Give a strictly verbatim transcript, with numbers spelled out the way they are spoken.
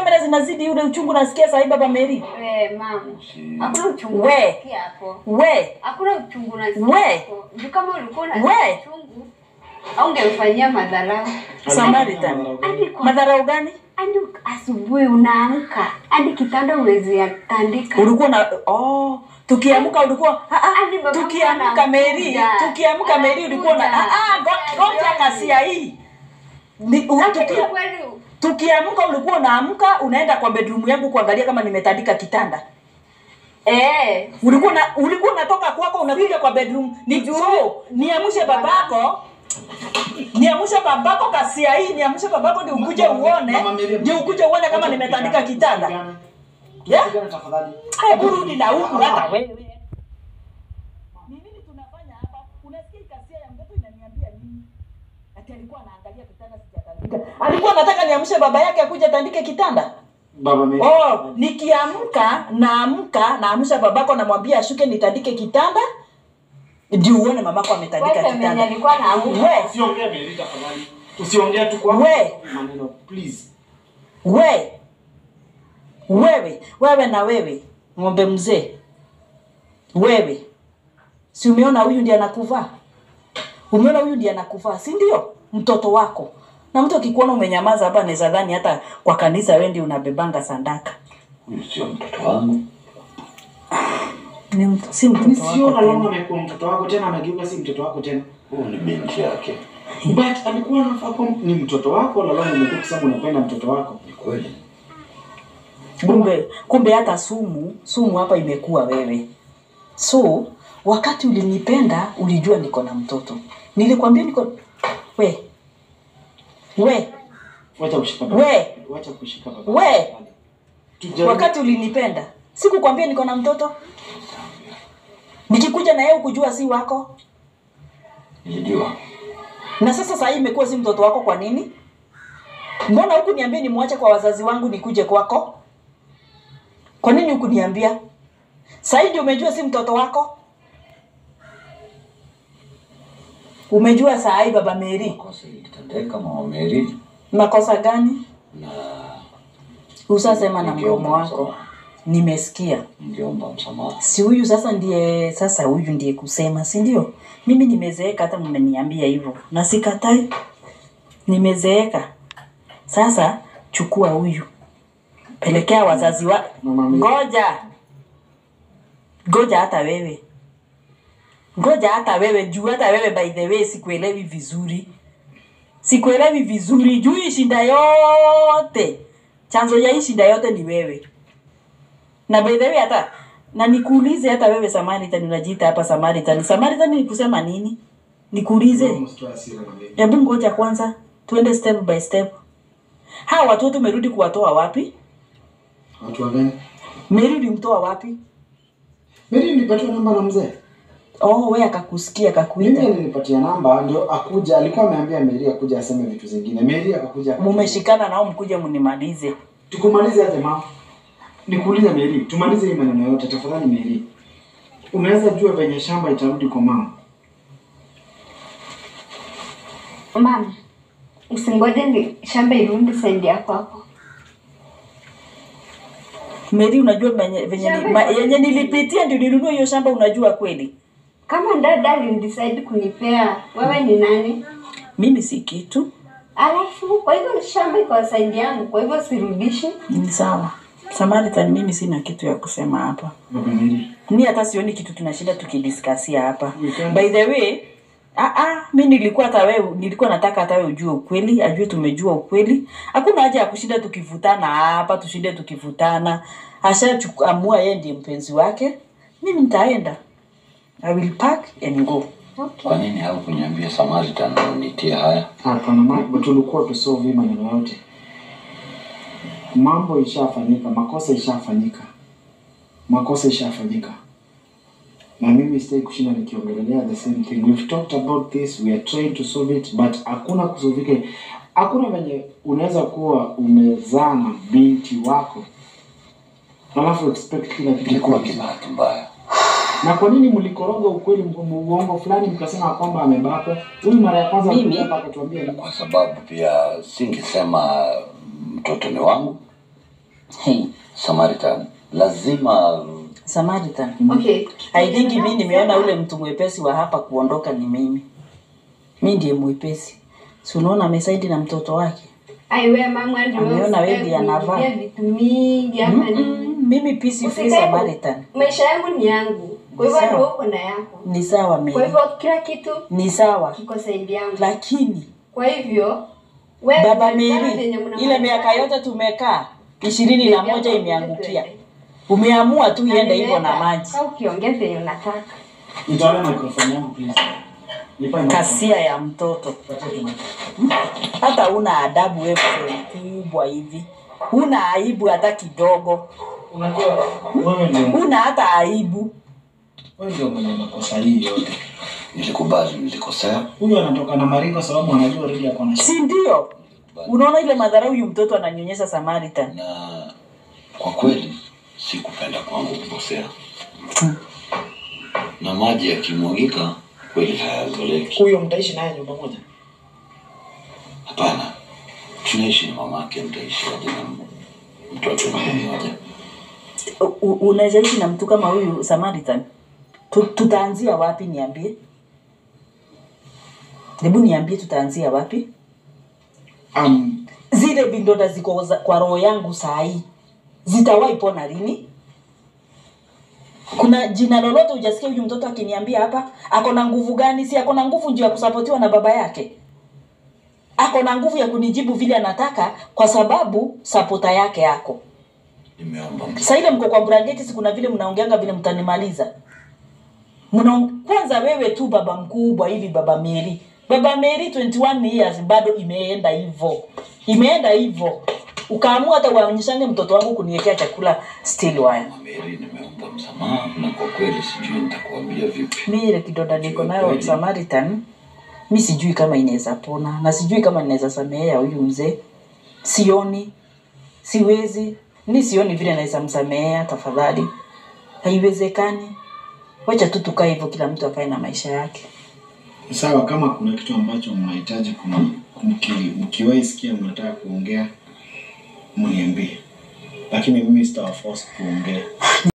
kamera zinazidi ule uchungu nasikia sasa baba Mary. Eh mama. Hakuna uchungu we nasikia hapo. We. Hakuna uchungu nasikia hapo. Ndio kama ulikuwa na uchungu au ungemfanyia madharau. Samaritan. Madharau gani? Andi asubuhi unaamka. Andi kitanda uwezi atandika. Ulikuwa na oh tukiamka ulikuwa ah ah tukiamka Mary, tukiamka Mary ulikuwa na ah ah ngoja kasia hii. Ni tukia tukiamka ulikuwa unaamka unaenda kwa bedroom yangu kuangalia kama nimetandika kitanda. Eh, ulikuwa na ulikuwa unatoka kwako unakuja kwa bedroom. Ni juu niamshe babako. Niamshe babako kasia hii, niamshe babako ndio ukuje uone. Ndio ukuje uone kama nimetandika kitanda. Yeah? Hebu rudi na huku hata wewe. Ni nini tunafanya hapa? Unasikia kasia ya mtoto inaniambia nini? Ati alikuwa anaangalia kitanda sijatandika. Alikuwa anataka niamshe baba yake akuje atandike kitanda. Baba mimi. Oh, nikiamka naamka naamsha babako namwambia ashuke nitandike kitanda. Ndio uone mamako ametandika kitanda. Wewe alikuwa anaamka. Wewe usiongee Mary tafadhali. Usiongee tu kwa maneno please. Wewe Wewe, wewe na wewe, ng'ombe mzee. Wewe. Si umeona huyu ndiye anakuvaa? Umeona huyu ndiye anakuvaa, si ndio? Mtoto wako. Na mtu akikuona umenyamaza hapa anaweza dhani hata kwa kanisa wewe ndiye unabebanga sandaka. Huyu sio mtoto wangu. Ni mtu, si mtoto wako. Sio alama amekuwa mtoto wako tena amegeuka si mtoto wako tena. Huyu ni binti yake. But alikuwa anafaa ni mtoto wako na leo umekuwa kusema unapenda mtoto wako. Ni kweli. Kumbe kumbe hata sumu, sumu hapa imekuwa wewe. So, wakati ulinipenda, ulijua niko na mtoto. Nilikwambia niko we. We. Wacha kushika baba. We. Wacha kushika baba. We. Wakati ulinipenda, sikukwambia niko na mtoto. Nikikuja na yeye ukujua si wako. Nilijua. Na sasa sasa imekuwa si mtoto wako kwa nini? Mbona huku niambia nimwache kwa wazazi wangu nikuje kwako? Kwa nini huku niambia? Sasa ndio umejua si mtoto wako? Umejua saa hii baba Mary. Makosa ilitendeka mama Mary. Makosa gani? Na usasema na mdomo wako. Nimesikia. Ningeomba msamaha. Si huyu sasa ndiye sasa huyu ndiye kusema, si ndio? Mimi nimezeeka hata mmeniambia hivyo. Na sikatai. Nimezeeka. Sasa chukua huyu. Pelekea wazazi wa ngoja. Ngoja hata wewe. Ngoja hata wewe, juu hata wewe by the way sikuelewi vizuri. Sikuelewi vizuri, juu hii shida yote. Chanzo ya hii shida yote ni wewe. Na by the way hata na nikuulize hata wewe Samaritan unajiita hapa Samaritan. Samaritan ni kusema nini? Nikuulize. Hebu ngoja kwanza tuende step by step. Hawa watoto umerudi kuwatoa wapi? Watu gani? Mary ulimtoa wapi? Mary nilipatiwa namba na mzee. Oh, wewe akakusikia akakuita. Mimi nilipatia namba ndio akuja, alikuwa ameambia Mary akuja aseme vitu zingine. Mary akakuja. Mumeshikana nao mkuje mnimalize. Tukumalize aje mama? Nikuulize Mary, tumalize hii maneno yote tafadhali Mary. Unaweza jua venye shamba itarudi kwa mama? Mama, usingoje ni shamba irudi saidi yako hapo. Mary unajua venye venye yenye nilipitia ndio nilinunua hiyo shamba unajua kweli? Kama dada alidecide kunipea, wewe ni nani? Mimi si kitu. Alafu kwa hivyo shamba iko saidi yangu, kwa hivyo sirudishi. Ni sawa. Samaritan mimi sina kitu ya kusema hapa. Mimi Ni hata sioni kitu tunashinda tukidiscuss hapa. By the way, ah ah mimi nilikuwa hata wewe nilikuwa nataka hata wewe ujue ukweli, ajue tumejua ukweli. Hakuna haja ya kushinda tukivutana hapa, tushinde tukivutana. Ashaamua yeye ndiye mpenzi wake. Mimi nitaenda. I will pack and go. Okay. Kwa nini haukuniambia Samaritan unitie haya? Hapana mama, tulikuwa tusolve maneno yote. Mambo ishafanyika, makosa ishafanyika. Makosa ishafanyika. Na mimi sitaki kushinda nikiongelea the same thing. We've talked about this, we are trying to solve it, but hakuna kusolvike. Hakuna venye unaweza kuwa umezaa na binti wako. Alafu expect kila kitu kilikuwa kibahati mbaya. Na kwa nini mlikoroga ukweli uongo fulani mkasema kwamba amebaka? Huyu mara ya kwanza mimi hapa akatuambia kwa sababu pia singesema mtoto ni wangu. Hey, Samaritan. Lazima Samaritan. Okay. I think mimi nimeona ule mtu mwepesi wa hapa kuondoka ni mimi. Mimi ndiye mwepesi. Si unaona amesaidi na mtoto wake? Aiwe mama ndio. Ameona wewe ndiye anavaa. Vitu mingi hapa ni. Mimi peace free Samaritan. Maisha yangu ni yangu. Kwa hivyo ndio uko na yako. Ni sawa mimi. Kwa hivyo kila kitu ni sawa. Kiko saidi yangu. Lakini kwa hivyo wewe Baba Mary, ile miaka yote tumekaa ishirini na moja imeangukia. Umeamua tu iende hivyo na maji. Au kiongeze unataka. Nitoa microphone yangu please. Kasia ya mtoto. Hata una adabu wewe kubwa hivi. Una aibu hata kidogo. Unajua wewe ndio una hata aibu. Wewe ndio mwenye makosa hii yote. Nilikubali nilikosea. Huyu anatoka na Maringo sababu anajua rudi yako na. Si ndio? Unaona ile madharau huyu mtoto ananyonyesha Samaritan. Na kwa kweli sikupenda kwangu kukosea. Hmm. Na maji yakimwagika kweli hayazoleki. Huyo mtaishi naye nyumba moja? Hapana. Tunaishi na mamake, mtaishi aje na mtoto mmoja. Unaweza ishi na mtu kama huyu Samaritan? Tutaanzia wapi niambie? Hebu niambie tutaanzia wapi? Um, zile vidonda ziko kwa roho yangu saa hii zitawahi pona lini? Kuna jina lolote hujasikia huyu mtoto akiniambia hapa? Ako na nguvu gani? Si ako na nguvu njoo ya kusapotiwa na baba yake. Ako na nguvu ya kunijibu vile anataka kwa sababu sapota yake yako. Nimeomba. Sasa ile mko kwa brangeti si kuna vile mnaongeanga vile mtanimaliza. Mna kwanza wewe tu baba mkubwa hivi baba Mary. Baba Mary twenty-one years bado imeenda hivyo. Imeenda hivyo. Ukaamua hata uonyeshange mtoto wangu kuniwekea chakula still wine. Mary nimeomba msamaha na kwa kweli sijui nitakwambia vipi. Mimi kidoda niko nayo Samaritan. Mimi sijui kama inaweza pona na sijui kama ninaweza samehea huyu mzee. Sioni. Siwezi. Mimi sioni vile naweza msamehea tafadhali. Haiwezekani. Wacha tu tukae hivyo kila mtu akae na maisha yake. Sawa, kama kuna kitu ambacho mnahitaji mkiwahi sikia mnataka kuongea mniambie. Lakini mimi sitawaforce kuongea.